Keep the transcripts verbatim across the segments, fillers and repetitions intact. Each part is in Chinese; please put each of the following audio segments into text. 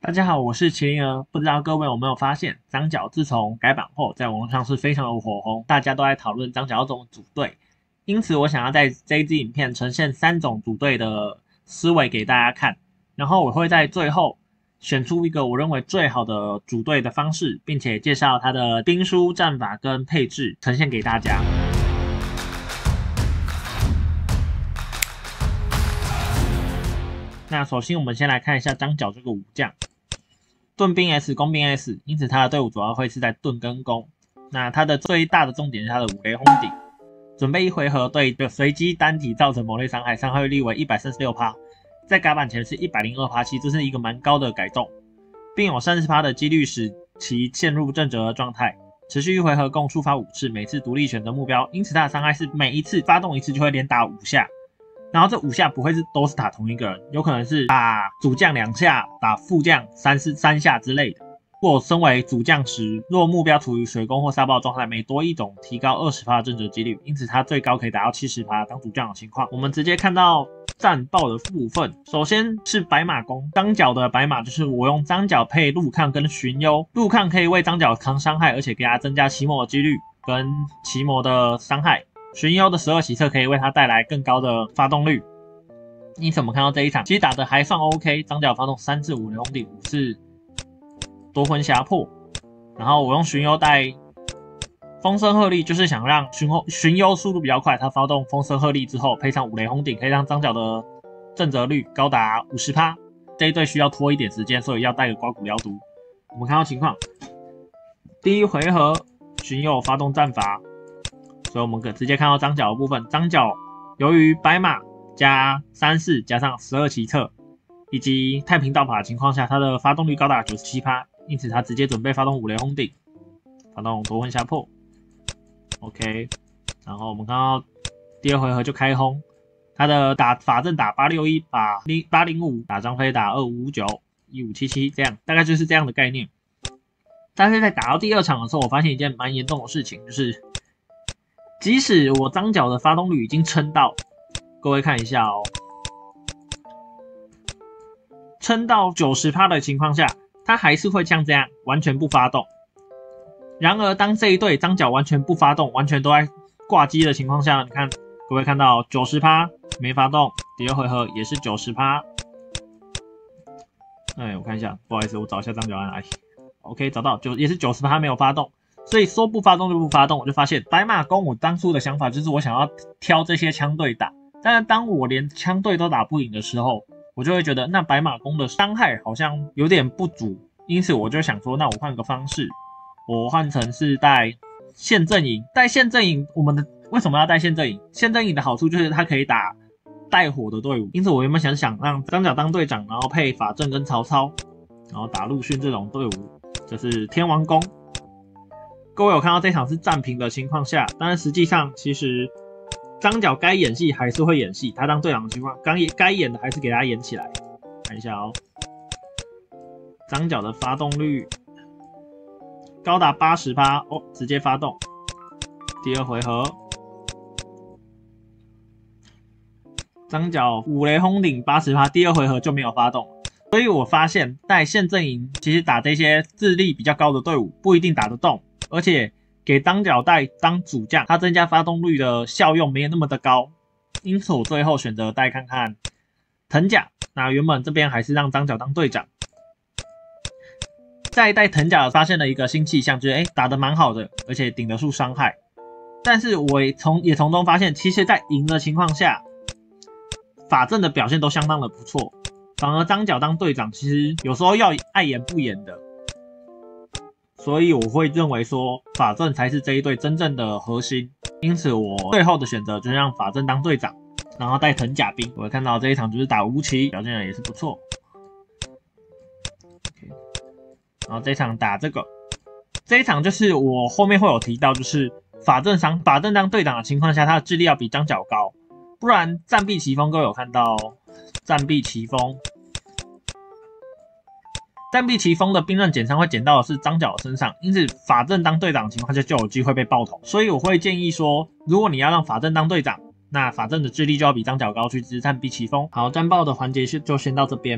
大家好，我是麒麟儿。不知道各位有没有发现，张角自从改版后，在网络上是非常的火红，大家都在讨论张角要怎么组队。因此，我想要在这一支影片呈现三种组队的思维给大家看，然后我会在最后选出一个我认为最好的组队的方式，并且介绍它的兵书、战法跟配置，呈现给大家。那首先我们先来看一下张角这个武将，盾兵 S 弓兵 S， 因此他的队伍主要会是在盾跟弓。那他的最大的重点是他的五雷轰顶，准备一回合对随机单体造成某类伤害，伤害率为 百分之一百三十六， 在改版前是 百分之一百零二， 其实这是一个蛮高的改动，并有 百分之三十 的几率使其陷入正折的状态，持续一回合共触发五次，每次独立选择目标，因此他的伤害是每一次发动一次就会连打五下。然后这五下不会是都是打同一个人，有可能是打主将两下，打副将三四三下之类的。或身为主将时，若目标处于水攻或沙暴状态，每多一种提高 百分之二十 的正折几率，因此它最高可以达到 百分之七十 当主将的情况。我们直接看到战报的部分，首先是白马弓，张角的白马就是我用张角配陆抗跟荀攸，陆抗可以为张角扛伤害，而且给他增加奇魔的几率跟奇魔的伤害。荀攸的十二起策可以为他带来更高的发动率，因此我们看到这一场其实打得还算 OK， 张角发动三次五雷轰顶，五次夺魂峡破，然后我用荀攸带风声鹤唳，就是想让荀荀攸速度比较快，他发动风声鹤唳之后配上五雷轰顶，可以让张角的正折率高达 百分之五十， 这一队需要拖一点时间，所以要带个刮骨疗毒。我们看到情况，第一回合荀攸发动战法，所以我们可直接看到张角的部分，张角由于白马加三四加上十二骑策以及太平道法的情况下，他的发动率高达 百分之九十七， 因此他直接准备发动五雷轰顶，发动夺魂峡破 OK， 然后我们看到第二回合就开轰，他的打法阵打八六一，把八零五打张飞打二五五九，一五七七，这样大概就是这样的概念。但是在打到第二场的时候，我发现一件蛮严重的事情，就是即使我张角的发动率已经撑到，各位看一下哦，撑到 百分之九十 的情况下，他还是会像这样完全不发动。然而当这一队张角完全不发动，完全都在挂机的情况下，你看各位看到 百分之九十 没发动，第二回合也是 百分之九十。 哎，我看一下，不好意思，我找一下张角在哪里。 OK， 找到，就也是 百分之九十 没有发动。所以说不发动就不发动，我就发现白马弓我当初的想法就是我想要挑这些枪队打，但是当我连枪队都打不赢的时候，我就会觉得那白马弓的伤害好像有点不足，因此我就想说，那我换个方式，我换成是带线阵营。带线阵营，我们的为什么要带线阵营？线阵营的好处就是它可以打带火的队伍，因此我原本想想让张角当队长，然后配法正跟曹操，然后打陆逊这种队伍，这是天王弓。各位有看到这场是战平的情况下，但是实际上其实张角该演戏还是会演戏，他当队长的情况，刚该演的还是给他演起来。看一下哦，张角的发动率高达 百分之八十 哦，直接发动。第二回合，张角五雷轰顶 百分之八十， 第二回合就没有发动。所以我发现带线阵营其实打这些智力比较高的队伍不一定打得动。而且给张角带当主将，它增加发动率的效用没有那么的高，因此我最后选择带看看藤甲。那原本这边还是让张角当队长，在带藤甲发现了一个新气象，就是哎打得蛮好的，而且顶得住伤害。但是我也从也从中发现，其实在赢的情况下，法阵的表现都相当的不错，反而张角当队长其实有时候要爱演不演的。所以我会认为说法正才是这一队真正的核心，因此我最后的选择就是让法正当队长，然后带藤甲兵。我看到这一场就是打吴起，表现的也是不错。Okay. 然后这一场打这个，这一场就是我后面会有提到，就是法正当法正当队长的情况下，他的智力要比张角高，不然战壁奇峰各位有看到战壁奇峰。战壁奇峰的兵刃减伤会减到的是张角身上，因此法正当队长的情况下就有机会被爆头。所以我会建议说，如果你要让法正当队长，那法正的智力就要比张角高去支战壁奇峰。好，战报的环节就先到这边。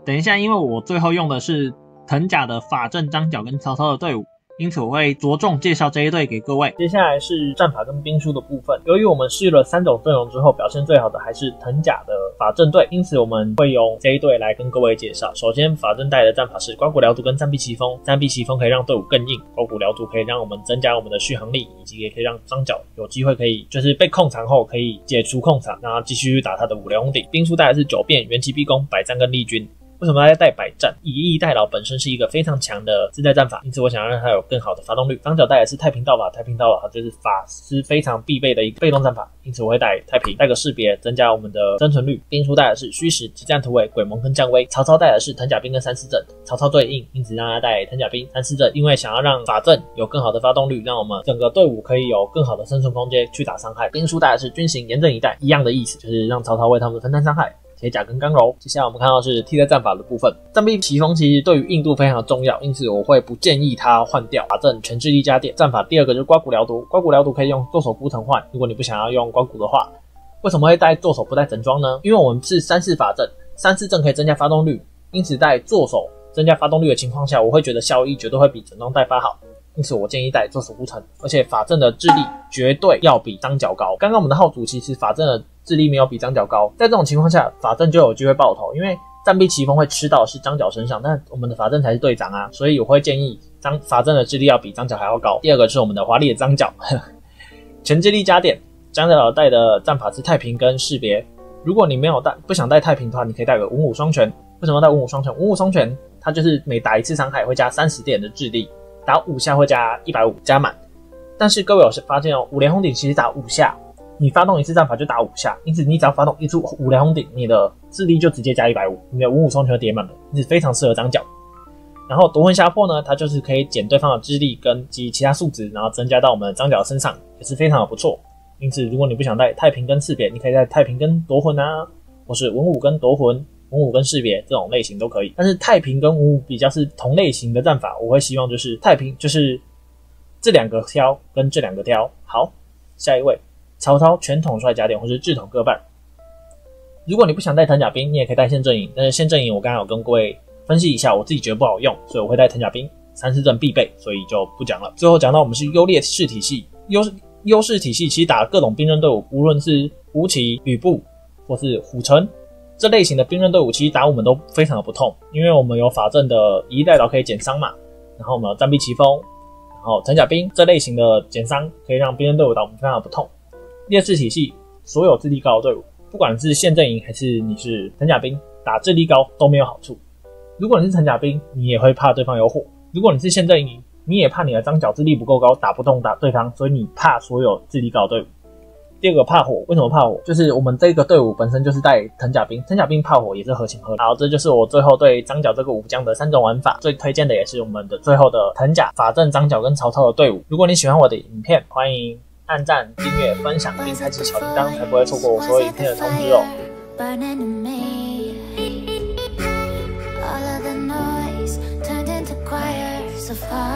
等一下，因为我最后用的是藤甲的法正、张角跟曹操的队伍，因此我会着重介绍这一队给各位。接下来是战法跟兵书的部分。由于我们试了三种阵容之后，表现最好的还是藤甲的法正队，因此我们会用这一队来跟各位介绍。首先，法正带的战法是刮骨疗毒跟暂避奇锋。暂避奇锋可以让队伍更硬，刮骨疗毒可以让我们增加我们的续航力，以及也可以让张角有机会可以就是被控场后可以解除控场，然后继续打他的五雷轰顶。兵书带的是九变、元气逼宫、百战跟力军。为什么要带百战？以逸待劳本身是一个非常强的自带战法，因此我想让它有更好的发动率。张角带的是太平道法，太平道法就是法师非常必备的一个被动战法，因此我会带太平，带个识别，增加我们的生存率。兵书带的是虚实、急战突围、鬼盟跟降威。曹操带的是藤甲兵跟三四阵，曹操最硬，因此让他带藤甲兵、三四阵，因为想要让法阵有更好的发动率，让我们整个队伍可以有更好的生存空间去打伤害。兵书带的是军行、严阵以待，一样的意思，就是让曹操为他们分担伤害。铁甲跟刚柔。接下来我们看到是替代战法的部分。暂避奇锋其实对于硬度非常的重要，因此我会不建议他换掉法阵全智力加点战法。第二个就是刮骨疗毒，刮骨疗毒可以用坐手孤城换，如果你不想要用刮骨的话。为什么会带坐手不带整装呢？因为我们是三四法阵，三四阵可以增加发动率，因此带坐手增加发动率的情况下，我会觉得效益绝对会比整装带发好。因此我建议带坐手孤城，而且法阵的智力绝对要比张角高。刚刚我们的号主其实法阵的智力没有比张角高，在这种情况下法阵就有机会爆头，因为暂避奇锋会吃到是张角身上，但我们的法阵才是队长啊，所以我会建议张法阵的智力要比张角还要高。第二个是我们的华丽的张角全智力加点，张角带的战法是太平跟识别，如果你没有带不想带太平的话，你可以带个文武双全。为什么带文武双全？文武双全它就是每打一次伤害会加三十点的智力，打五下会加一百五加满。但是各位有发现哦，五连轰顶其实打五下，你发动一次战法就打五下，因此你只要发动一出五连轰顶，你的智力就直接加一百五，你的文武双全就叠满了，因此非常适合张角。然后夺魂下破呢，它就是可以减对方的智力跟及其他数值，然后增加到我们的张角身上，也是非常的不错。因此如果你不想带太平跟识别，你可以带太平跟夺魂啊，或是文武跟夺魂、文武跟识别这种类型都可以。但是太平跟文武比较是同类型的战法，我会希望就是太平就是这两个挑跟这两个挑。好，下一位曹操全统帅加点或是智统各半。如果你不想带藤甲兵，你也可以带线阵营，但是线阵营我刚刚有跟各位分析一下，我自己觉得不好用，所以我会带藤甲兵，三四阵必备，所以就不讲了。最后讲到我们是优劣势体系，优优势体系其实打各种兵刃队伍，无论是吴起、吕布或是虎城这类型的兵刃队伍，其实打我们都非常的不痛，因为我们有法阵的以逸待劳可以减伤嘛，然后我们有暂避奇锋，然后藤甲兵这类型的减伤可以让兵刃队伍打我们非常的不痛。劣势体系所有智力高的队伍，不管是线阵营还是你是藤甲兵，打智力高都没有好处。如果你是藤甲兵，你也会怕对方有火；如果你是线阵营，你也怕你的张角智力不够高，打不动打对方，所以你怕所有智力高的队伍。第二个怕火，为什么怕火？就是我们这个队伍本身就是带藤甲兵，藤甲兵怕火也是合情合理。好，这就是我最后对张角这个武将的三种玩法，最推荐的也是我们的最后的藤甲、法正、张角跟曹操的队伍。如果你喜欢我的影片，欢迎按赞、订阅、分享并开启小铃铛，才不会错过我所有影片的通知哦。Of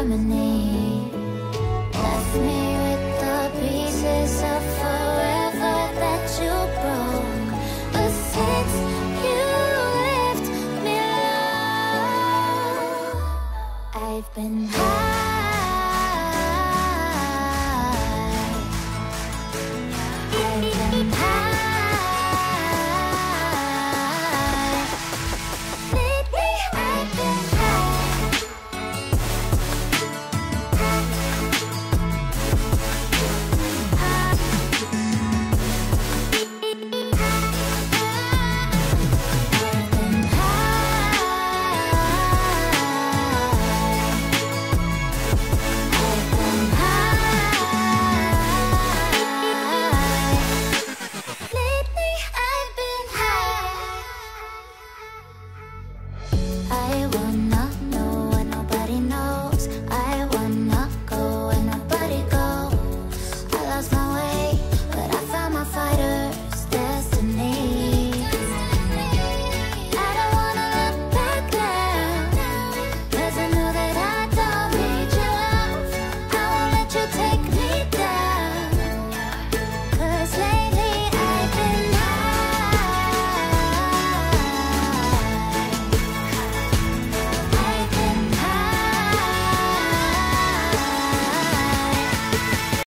harmony left me with the pieces of forever that you broke, but since you left me alone, I've been high.